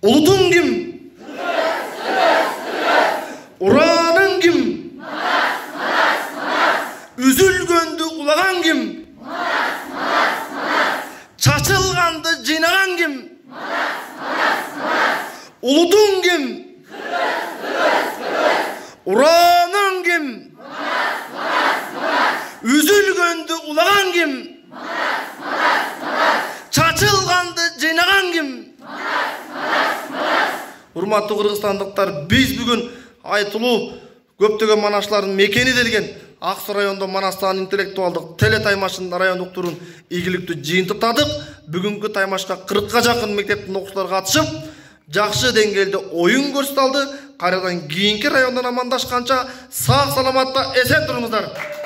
Улутуң ким? Ураның ким? Үзүлгөндү улаган ким? Чачылганды жыйнаган ким? Улутуң ким? Ураның ким? Үзүлгөндү улаган ким? Чачылганды жыйнаган ким? Урматтуу кыргызстандыктар, биз бүгүн айтылуу көптөгөн манашлардын мекени делген Аксу райондо Манастан интеллектуалдык теле таймашын райондук турун ийгиликтүү жыйынтыктадык. Бүгүнкү таймашка 40га жакын мектептин окуучулары катышып, жакшы деңгээлде оюн көрсөтүп алды. Кайрадан кийинки райондон амандашканча сак саламатта эсен туруңуздар.